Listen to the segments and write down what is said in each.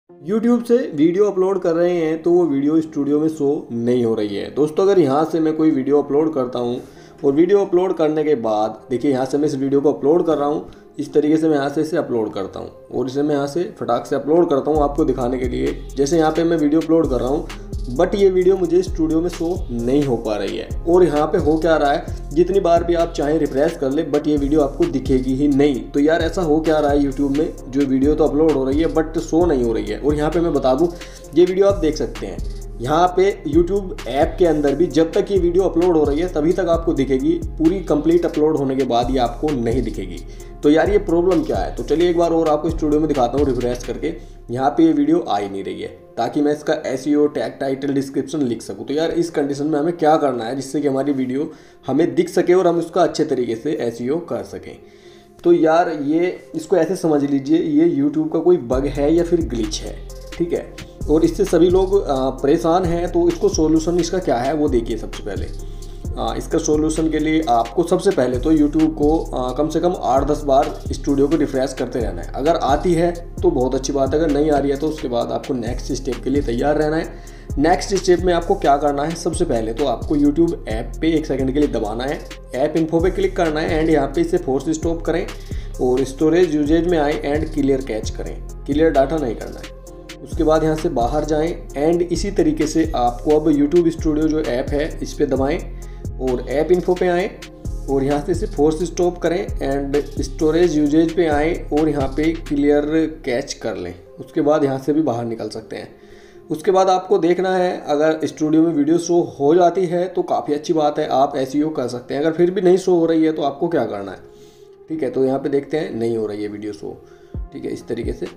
YouTube से video upload कर रहे हैं तो वो वीडियो स्टूडियो में शो नहीं हो रही है। दोस्तों अगर यहाँ से मैं कोई वीडियो अपलोड करता हूँ और वीडियो अपलोड करने के बाद देखिए यहाँ से मैं इस वीडियो को अपलोड कर रहा हूँ, इस तरीके से मैं यहाँ से इसे अपलोड करता हूँ और इसे मैं यहाँ से फटाक से अपलोड करता हूँ आपको दिखाने के लिए। जैसे यहाँ पे मैं वीडियो अपलोड कर रहा हूँ बट ये वीडियो मुझे स्टूडियो में शो नहीं हो पा रही है। और यहाँ पे हो क्या रहा है, जितनी बार भी आप चाहें रिफ्रेश कर ले बट ये वीडियो आपको दिखेगी ही नहीं। तो यार ऐसा हो क्या रहा है यूट्यूब में, जो वीडियो तो अपलोड हो रही है बट शो नहीं हो रही है। और यहाँ पे मैं बता दूँ, ये वीडियो आप देख सकते हैं यहाँ पे YouTube ऐप के अंदर भी जब तक ये वीडियो अपलोड हो रही है तभी तक आपको दिखेगी, पूरी कंप्लीट अपलोड होने के बाद ये आपको नहीं दिखेगी। तो यार ये प्रॉब्लम क्या है, तो चलिए एक बार और आपको स्टूडियो में दिखाता हूँ रिफ्रेश करके। यहाँ पे ये वीडियो आ ही नहीं रही है ताकि मैं इसका SEO टैग टाइटल डिस्क्रिप्शन लिख सकूँ। तो यार इस कंडीशन में हमें क्या करना है जिससे कि हमारी वीडियो हमें दिख सके और हम उसका अच्छे तरीके से SEO कर सकें। तो यार ये इसको ऐसे समझ लीजिए, ये YouTube का कोई बग है या फिर ग्लिच है, ठीक है। और इससे सभी लोग परेशान हैं। तो इसको सॉल्यूशन इसका क्या है वो देखिए। सबसे पहले इसका सॉल्यूशन के लिए आपको सबसे पहले तो YouTube को कम से कम 8-10 बार स्टूडियो को रिफ्रेश करते रहना है। अगर आती है तो बहुत अच्छी बात है, अगर नहीं आ रही है तो उसके बाद आपको नेक्स्ट स्टेप के लिए तैयार रहना है। नेक्स्ट स्टेप में आपको क्या करना है, सबसे पहले तो आपको YouTube ऐप पे 1 सेकंड के लिए दबाना है, ऐप इन्फो पे क्लिक करना है एंड यहाँ पे इसे फोर्स स्टॉप करें और स्टोरेज यूजेज में आए एंड क्लियर कैच करें, क्लियर डाटा नहीं करना है। उसके बाद यहाँ से बाहर जाएं एंड इसी तरीके से आपको अब YouTube स्टूडियो जो ऐप है इस पर दबाएं और ऐप इन्फो पे आएँ और यहाँ से इसे फोर्स स्टॉप करें एंड स्टोरेज यूजेज पे आएँ और यहाँ पे क्लियर कैच कर लें। उसके बाद यहाँ से भी बाहर निकल सकते हैं। उसके बाद आपको देखना है, अगर स्टूडियो में वीडियो शो हो जाती है तो काफ़ी अच्छी बात है, आप SEO कर सकते हैं। अगर फिर भी नहीं शो हो रही है तो आपको क्या करना है, ठीक है। तो यहाँ पे देखते हैं नहीं हो रही है वीडियो शो, ठीक है, इस तरीके से।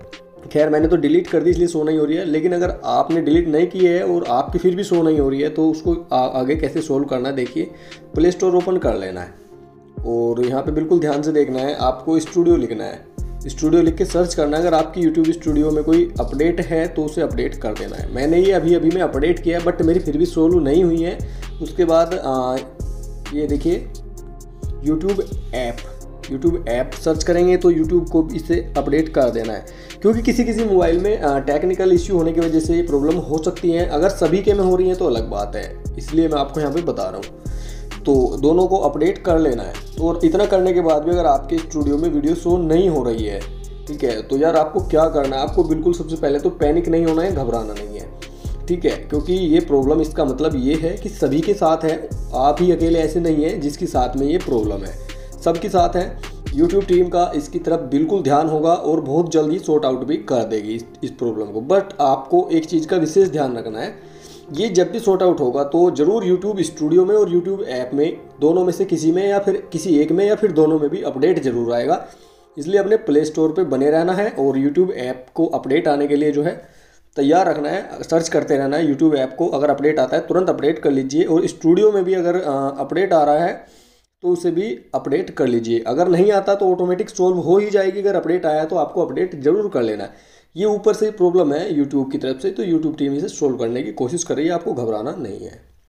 खैर मैंने तो डिलीट कर दी इसलिए शो नहीं हो रही है, लेकिन अगर आपने डिलीट नहीं की है और आपकी फिर भी शो नहीं हो रही है तो उसको आगे कैसे सोल्व करना है देखिए। प्ले स्टोर ओपन कर लेना है और यहाँ पे बिल्कुल ध्यान से देखना है, आपको स्टूडियो लिखना है। स्टूडियो लिख के सर्च करना है। अगर आपकी YouTube स्टूडियो में कोई अपडेट है तो उसे अपडेट कर देना है। मैंने ये अभी में अपडेट किया बट मेरी फिर भी सोल्व नहीं हुई है। उसके बाद ये देखिए YouTube ऐप सर्च करेंगे तो YouTube को इसे अपडेट कर देना है, क्योंकि किसी मोबाइल में टेक्निकल इश्यू होने की वजह से ये प्रॉब्लम हो सकती है। अगर सभी के में हो रही है तो अलग बात है, इसलिए मैं आपको यहाँ पे बता रहा हूँ। तो दोनों को अपडेट कर लेना है। और इतना करने के बाद भी अगर आपके स्टूडियो में वीडियो शो नहीं हो रही है, ठीक है, तो यार आपको क्या करना है, आपको बिल्कुल सबसे पहले तो पैनिक नहीं होना है, घबराना नहीं है, ठीक है। क्योंकि ये प्रॉब्लम, इसका मतलब ये है कि सभी के साथ है, आप ही अकेले ऐसे नहीं है जिसके साथ में ये प्रॉब्लम है, सबके साथ है। YouTube टीम का इसकी तरफ बिल्कुल ध्यान होगा और बहुत जल्दी सॉर्ट आउट भी कर देगी इस प्रॉब्लम को। बट आपको एक चीज़ का विशेष ध्यान रखना है, ये जब भी सॉर्ट आउट होगा तो ज़रूर YouTube स्टूडियो में और YouTube ऐप में, दोनों में से किसी में या फिर किसी एक में या फिर दोनों में भी अपडेट ज़रूर आएगा। इसलिए अपने प्ले स्टोर पर बने रहना है और YouTube ऐप को अपडेट आने के लिए जो है तैयार रखना है, सर्च करते रहना है YouTube ऐप को। अगर अपडेट आता है तुरंत अपडेट कर लीजिए और स्टूडियो में भी अगर अपडेट आ रहा है तो उसे भी अपडेट कर लीजिए। अगर नहीं आता तो ऑटोमेटिक सॉल्व हो ही जाएगी, अगर अपडेट आया तो आपको अपडेट जरूर कर लेना है। ये ऊपर से प्रॉब्लम है YouTube की तरफ से, तो YouTube टीम इसे सॉल्व करने की कोशिश कर रही है, आपको घबराना नहीं है।